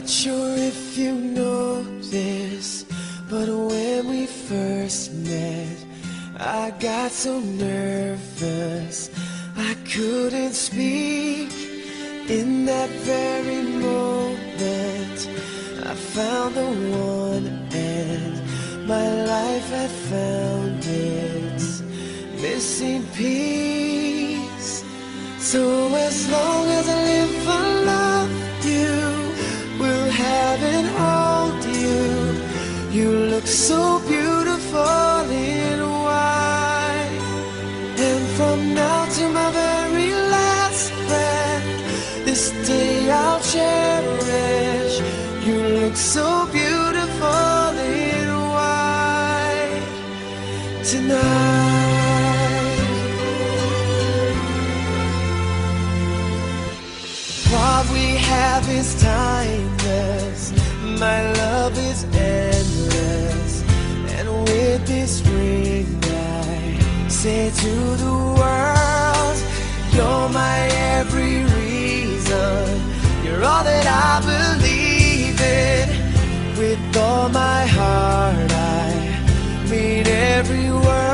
sure if you know this, but when we first met, I got so nervous I couldn't speak. In that very moment, I found the one, and my life had found its missing piece. So as long as I live, I love you, will have and hold you. You look so beautiful in white, and from now to my very last breath, this day I'll cherish. You look so beautiful in white tonight. What we have is timeless, my love is endless, and with this ring I say to the world, you're my every reason, you're all that I believe in. With all my heart I mean every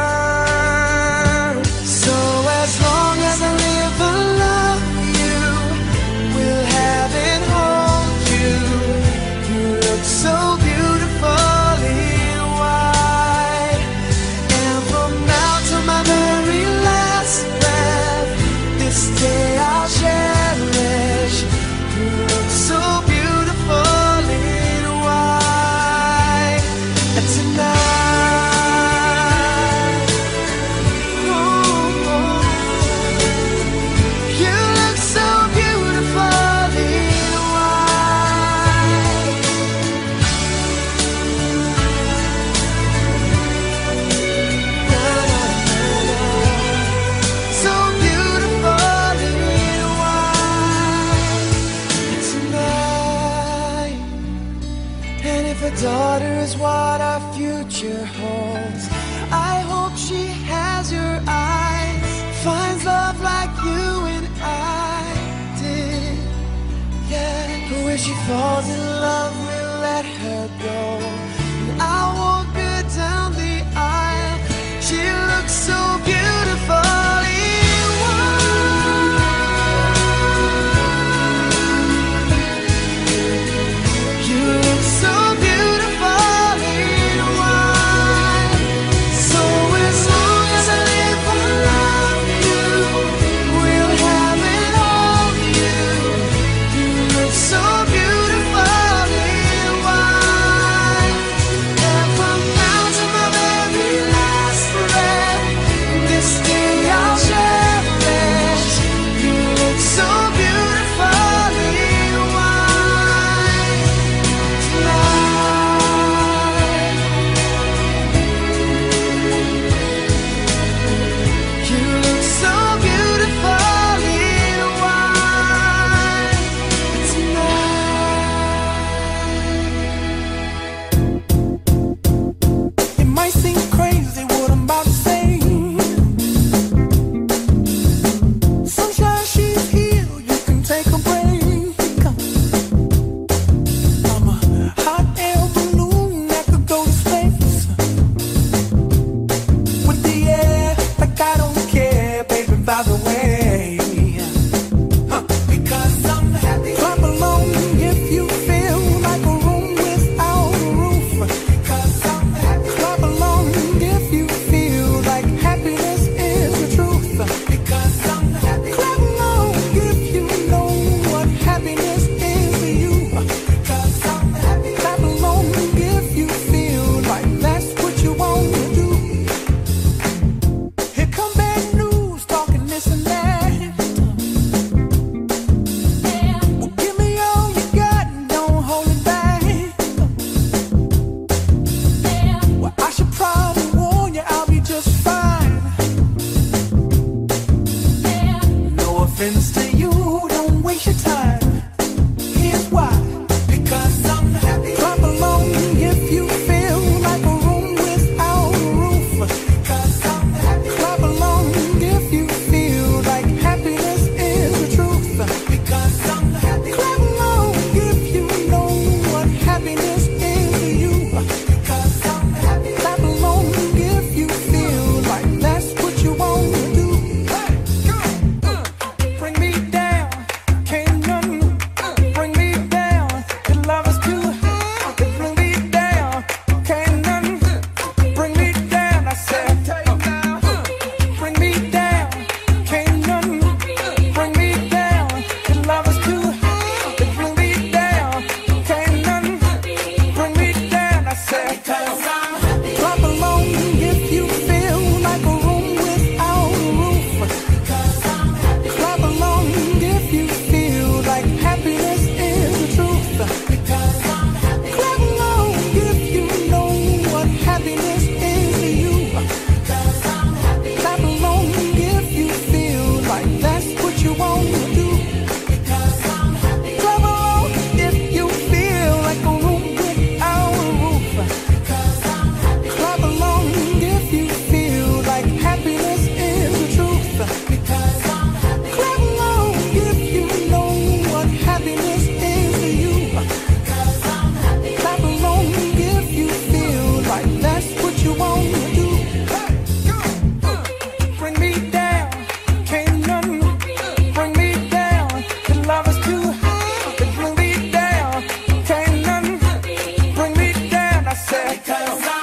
word. So as long as I live, I love you, will have and hold you. You look so beautiful in white, and from now to my very last breath, this day I'll cherish. You look so beautiful in white tonight. Oh, you look so beautiful in white. Na, na, na, na. So beautiful in white tonight. And if a daughter is what our future holds, I hope she has your eyes, finds love like you and I did. Yeah, but when she falls in love, we'll let her go, and I'll walk her down the aisle. She looks so beautiful in white. You look so beautiful in white. So as long as I live, I love you, will have and hold you. You look so beautiful in white. said, because I'm happy. Clap along if you feel like a room without a roof. Because I'm happy. Clap along if you feel like happiness is the truth. Because I'm happy. Clap along if you know what happiness is to you. Because I'm happy. Clap along if you feel like that's what you want to do. Because I'm happy. Clap along if you feel like a room without a roof. Because I'm happy. Clap along if you feel like happiness is the truth. Because I'm happy. Clap along if you know what happiness is to you. Because I'm happy. Clap along if you feel like that's what you want to do. Bring me down, can't none bring me down. The love is too high to bring me down. Can't none bring me down. I said, because